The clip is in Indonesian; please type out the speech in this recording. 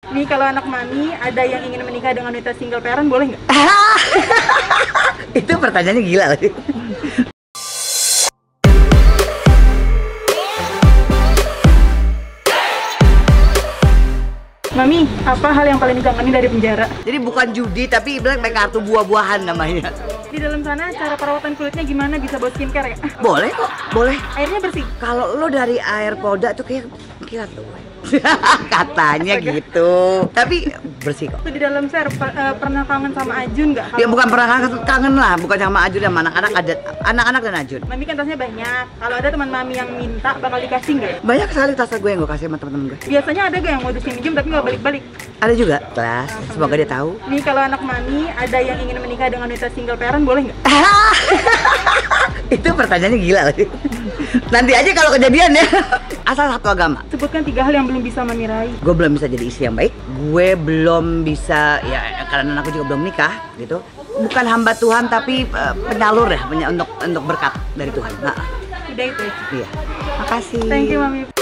Nih kalau anak mami ada yang ingin menikah dengan wanita single parent boleh nggak? Itu pertanyaannya gila lagi. Mami, apa hal yang paling dikangenin dari penjara? Jadi bukan judi tapi bilang pakai kartu buah-buahan namanya. Di dalam sana cara perawatan kulitnya gimana? Bisa buat skincare ya? Boleh kok, boleh. Airnya bersih? Kalau lo dari air poda tuh kayak kilat tuh. Katanya gitu. Tapi bersih kok. Tuh di dalam ser pernah kangen sama Ajun nggak? Ya bukan pernah kangen lah, bukan sama Ajun sama anak-anak, ada anak-anak dan Ajun. Mami kan tasnya banyak. Kalau ada teman mami yang minta bakal dikasih nggak? Banyak sekali tas gue yang gue kasih sama temen-temen gue. Biasanya ada gak yang mau minjem tapi nggak balik-balik? Ada juga kelas, semoga dia tahu. Nih kalau anak mami ada yang ingin menikah dengan wanita single parent boleh nggak? Itu pertanyaannya gila lagi. Nanti aja kalau kejadian ya. Asal satu agama. Sebutkan 3 hal yang belum bisa mami raih. Gue belum bisa jadi istri yang baik. Gue belum bisa, ya karena aku juga belum nikah gitu. Bukan hamba Tuhan tapi penyalur ya, untuk berkat dari Tuhan. Nah, Udah itu. iya. Makasih. Thank you mami.